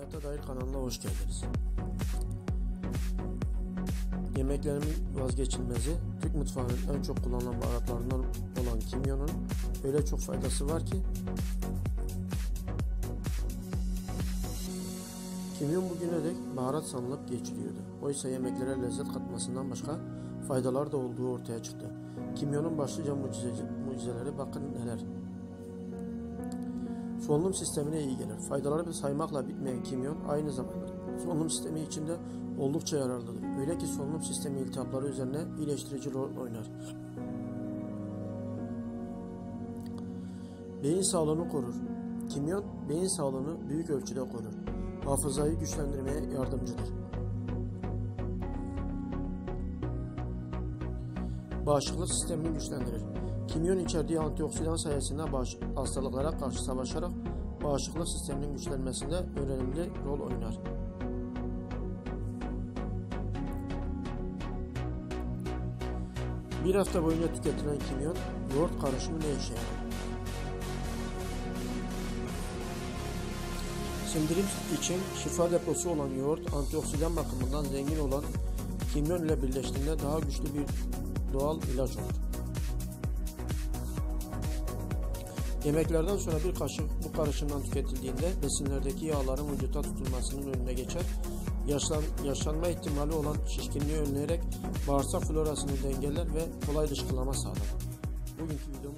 Hayata Dair kanalına hoş geldiniz. Yemeklerimin vazgeçilmezi, Türk mutfağının en çok kullanılan baharatlarından olan kimyonun öyle çok faydası var ki kimyon bugüne dek baharat sanılıp geçiliyordu. Oysa yemeklere lezzet katmasından başka faydalar da olduğu ortaya çıktı. Kimyonun başlıca mucizeleri bakın neler. Solunum sistemine iyi gelir. Faydaları saymakla bitmeyen kimyon aynı zamanda solunum sistemi içinde oldukça yararlıdır. Öyle ki solunum sistemi iltihapları üzerine iyileştirici rol oynar. Beyin sağlığını korur. Kimyon beyin sağlığını büyük ölçüde korur. Hafızayı güçlendirmeye yardımcıdır. Bağışıklık sistemini güçlendirir. Kimyon içerdiği antioksidan sayesinde hastalıklara karşı savaşarak bağışıklık sisteminin güçlenmesinde önemli rol oynar. Bir hafta boyunca tüketilen kimyon, yoğurt karışımı ne işe yarar? Sindirim için şifa deposu olan yoğurt, antioksidan bakımından zengin olan kimyon ile birleştiğinde daha güçlü bir doğal ilaç olur. Yemeklerden sonra bir kaşık bu karışımdan tüketildiğinde besinlerdeki yağların vücuda tutulmasının önüne geçer, yaşlanma ihtimali olan şişkinliği önleyerek bağırsak florasını dengeler ve kolay dışkılama sağlar. Bugünkü video